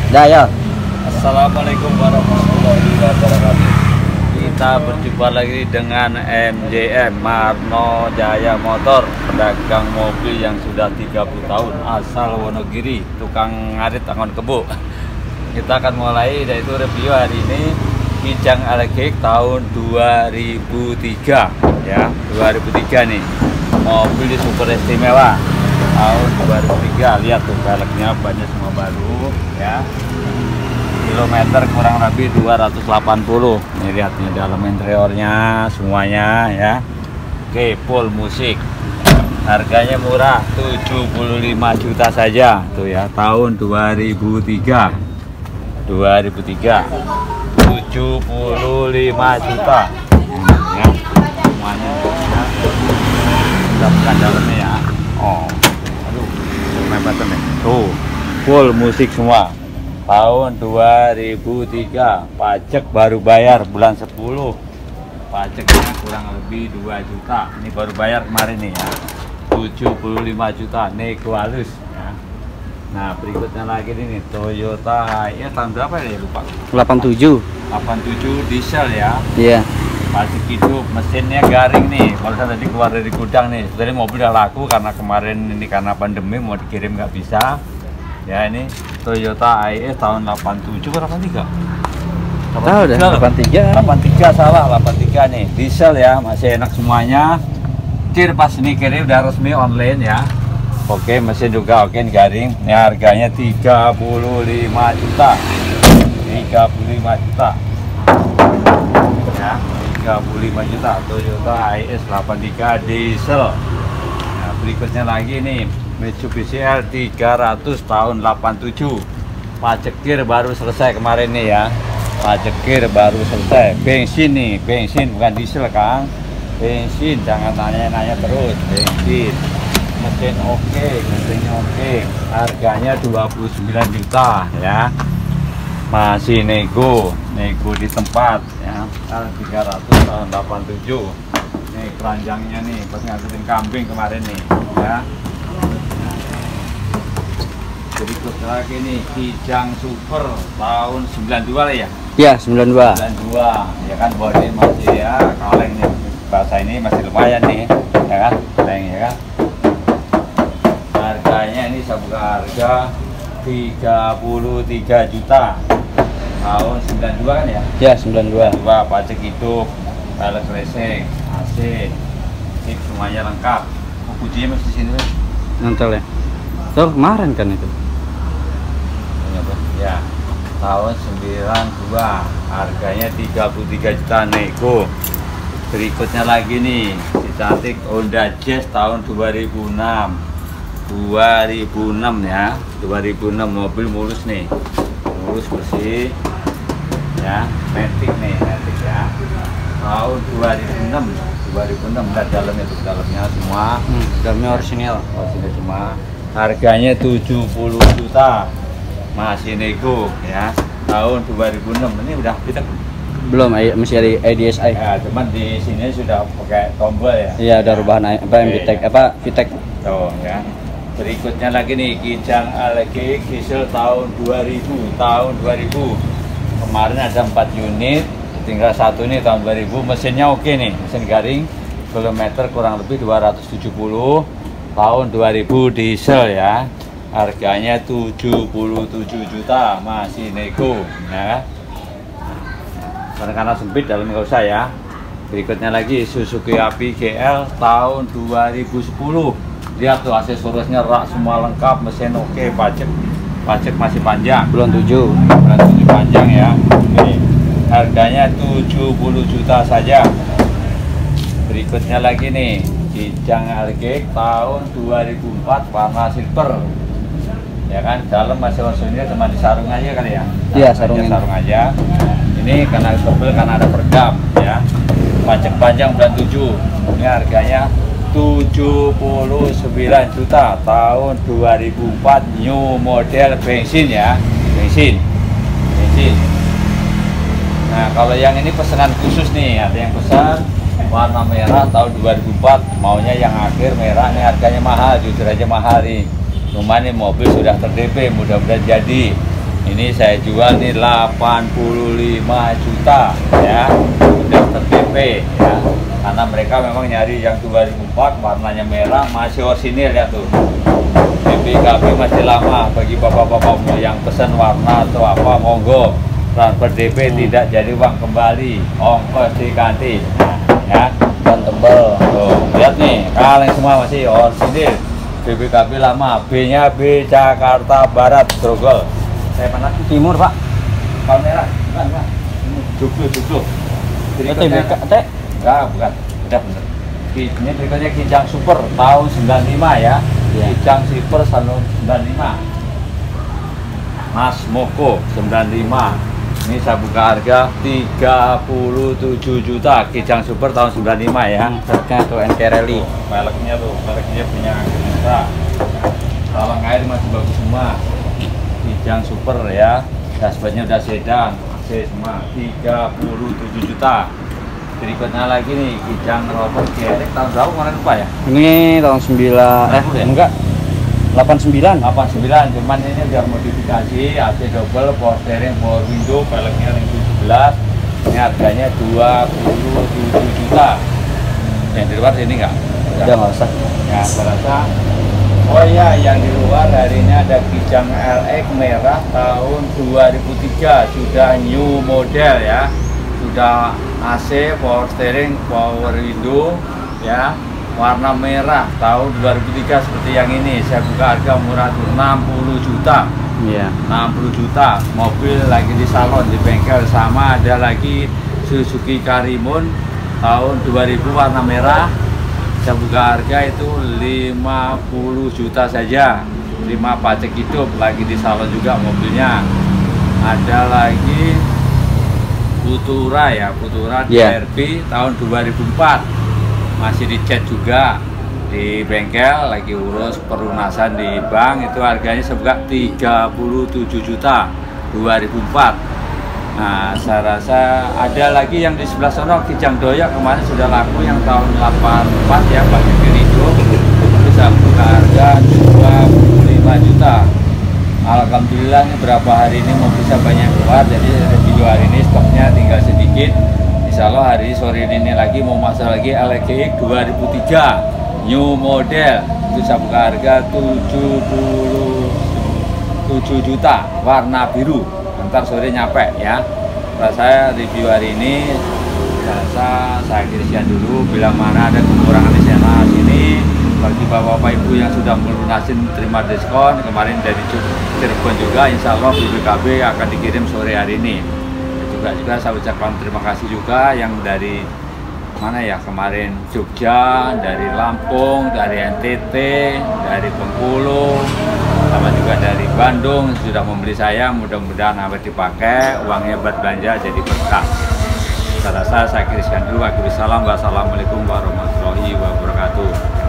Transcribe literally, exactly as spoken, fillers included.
Dah ya. Assalamualaikum warahmatullahi wabarakatuh. Kita berjumpa lagi dengan M J M Marno Jaya Motor, pedagang mobil yang sudah tiga puluh tahun, asal Wonogiri, tukang ngarit angon kebo. Kita akan mulai dari itu review hari ini Kijang elektrik tahun dua ribu tiga ya, dua ribu tiga nih. Mobil super istimewa tahun dua ribu tiga. Lihat tuh velgnya banyak semua baru ya. Kilometer kurang lebih dua ratus delapan puluh. Nih lihat nih dalam interiornya semuanya ya. Oke, full musik. Harganya murah, tujuh puluh lima juta saja tuh ya, tahun dua ribu tiga. dua ribu tiga. tujuh puluh lima juta. Ya. Semuanya ya. Kita buka dalamnya ya. Oh. Aduh, mepet nih. Tuh, full musik semua. Tahun dua ribu tiga, pajak baru bayar bulan sepuluh, pajaknya kurang lebih dua juta. Ini baru bayar kemarin nih ya, tujuh puluh lima juta, nego halus ya. Nah berikutnya lagi nih Toyota Hiace tahun berapa ya, lupa. delapan tujuh. delapan tujuh diesel ya. Iya. Pajak hidup, mesinnya garing nih. Kalau saya tadi keluar dari gudang nih, sebenarnya mobil udah laku karena kemarin ini karena pandemi mau dikirim nggak bisa. Ya ini Toyota Hiace tahun delapan tujuh atau delapan tiga? Tahu dah, delapan tiga. delapan tiga salah, delapan tiga nih. Diesel ya, masih enak semuanya. Kir pas ini kirim udah resmi online ya. Oke, mesin juga oke, garing. Ini harganya tiga puluh lima juta. tiga puluh lima juta. Ya, tiga puluh lima juta Toyota Hiace delapan tiga diesel. Nah, berikutnya lagi nih Mitsubishi L tiga ratus tahun delapan tujuh. Pajak kir baru selesai kemarin nih ya. Pajak kir baru selesai. Bensin nih, bensin bukan diesel Kang. Bensin, jangan nanya-nanya terus. Bensin. Mesin oke, mesinnya oke. Harganya dua puluh sembilan juta ya. Masih nego, nego di tempat ya. L tiga ratus tahun delapan tujuh. Nih keranjangnya nih, pas ngangkutin kambing kemarin nih ya. Berikut lagi nih Kijang Super tahun sembilan dua lah ya. Iya, sembilan dua. sembilan dua ya kan, bodi masih ya kaleng nih, bahasa ini masih lumayan nih ya kan, kaleng ya kan. Harganya ini saya buka harga tiga puluh tiga juta tahun sembilan dua kan ya. Iya, sembilan dua. Dua pajak hidup, velg racing, A C, ini semuanya lengkap. Oh, kuncinya masih di sini Mas. Nontel ya. Tuh kemarin kan itu. Ya, tahun sembilan dua, harganya tiga puluh tiga juta nego. Berikutnya lagi nih, si cantik Honda Jazz tahun dua ribu enam. dua ribu enam ya, dua ribu enam, mobil mulus nih. Mulus bersih. Ya, matic nih, matic ya. Tahun dua ribu enam, dua ribu enam, lihat dalamnya tuh, dalamnya semua. Hmm, dalamnya orisinil. Orisinil semua. Harganya tujuh puluh juta. Masih nego ya, tahun dua ribu enam. Ini udah kita Belum, masih ada A D S I. ya, cuman di sini sudah pakai tombol ya. Iya, ada rubahan apa M B T E C apa V T E C. Tuh ya. Berikutnya lagi nih Kijang elektrik diesel tahun dua ribu, tahun dua ribu. Kemarin ada empat unit, tinggal satu nih tahun dua ribu. Mesinnya oke nih, mesin garing. Kilometer kurang lebih dua ratus tujuh puluh, tahun dua ribu diesel ya. Harganya tujuh puluh tujuh juta, masih nego ya. Karena, karena sempit dalam nggak usah ya. Berikutnya lagi Suzuki Api G L tahun dua ribu sepuluh. Lihat tuh aksesorisnya rak semua lengkap, mesin oke, pajak pajak masih panjang. Bulan tujuh. Bulan tujuh panjang ya. Oke. Harganya tujuh puluh juta saja. Berikutnya lagi nih Kijang elektrik tahun dua ribu empat warna silver. Ya kan, dalam masih orisinil, cuma di sarung aja kali ya. Iya, sarung aja, sarung aja. Ini karena tebel, karena ada peredam ya. Pajak panjang bulan tujuh. Ini harganya tujuh puluh sembilan juta tahun dua ribu empat, new model bensin ya. Bensin. Bensin. Nah, kalau yang ini pesanan khusus nih, ada yang pesan warna merah tahun dua ribu empat, maunya yang akhir merah. Ini harganya mahal, jujur aja mahal nih. Cuman ini mobil sudah ter D P, mudah-mudahan jadi Ini saya jual nih delapan puluh lima juta ya, udah ter D P ya, karena mereka memang nyari yang dua ribu empat warnanya merah, masih orisinil ya tuh. B P K B masih lama, bagi bapak-bapak yang pesan warna atau apa monggo, transfer D P hmm. tidak jadi uang kembali, ongkos diganti ya. Dan tebel tuh, lihat nih, kaleng semua masih orisinil. B P K B lama, B nya B Jakarta Barat Grogol. Saya mana? Timur Pak. Palmera, bukan Pak. Joglo, Joglo. Berikutnya T? Enggak, bukan. Udah bener. Ini berikutnya Kijang Super tahun sembilan puluh lima ya. Ya. Kijang Super tahun sembilan puluh lima. Mas Moko sembilan puluh lima. Ini saya buka harga tiga puluh tujuh juta. Kijang Super tahun sembilan puluh lima ya. Harga tuh N K Rally. Peleknya tuh, peleknya punya Indonesia. Talang air masih bagus semua. Kijang Super ya, dashboardnya udah sedan, A C semua, tiga puluh tujuh juta. Berikutnya lagi nih, Kijang Rover G R X tahun berapa kemarin lupa ya? Ini tahun sembilan, eh ya? enggak, delapan sembilan. delapan sembilan, cuman ini udah modifikasi, A C double, power steering, power window, peleknya ring tujuh belas. Ini harganya dua puluh tujuh juta. Yang di luar ini enggak? Udah nggak usah. Ya, saya rasa. Oh iya, yang di luar hari ini ada Kijang L X merah tahun dua ribu tiga, sudah new model ya, sudah A C, power steering, power window ya, warna merah tahun dua ribu tiga seperti yang ini. Saya buka harga murah tuh enam puluh juta. Iya. enam puluh juta. Mobil lagi di salon di bengkel. Sama ada lagi Suzuki Karimun tahun dua ribu warna merah. Saya buka harga itu lima puluh juta saja, lima pajak hidup, lagi di salon juga mobilnya. Ada lagi Futura ya, Futura yeah. D R B tahun dua ribu empat, masih dicat juga di bengkel, lagi urus pelunasan di bank. Itu harganya saya buka tiga puluh tujuh juta dua ribu empat. Nah, saya rasa ada lagi yang di sebelah sana Kijang Doyak kemarin sudah laku yang tahun delapan puluh empat ya, bagi Kirido bisa buka harga dua puluh lima juta. Alhamdulillah ini berapa hari ini mau bisa banyak keluar, jadi video hari ini stoknya tinggal sedikit. Insya Allah hari sore ini lagi mau masuk lagi L G X dua ribu tiga new model, itu saya buka harga tujuh puluh tujuh juta warna biru. Ntar sore nyampe ya. Setelah saya review hari ini, saya saya kirimkan dulu. Bila mana ada kekurangan di sana sini, bagi bapak-bapak ibu yang sudah melunasin terima diskon kemarin dari Cirebon juga, insya Allah B P K B akan dikirim sore hari ini. Juga juga saya ucapkan terima kasih juga yang dari mana ya kemarin, Jogja, dari Lampung, dari N T T, dari Bengkulu, sama juga dari Bandung sudah membeli saya. Mudah-mudahan awet dipakai, uangnya buat belanja jadi berkah. Saya rasa saya kirimkan dulu. Waalaikumsalam, wassalamualaikum warahmatullahi wabarakatuh.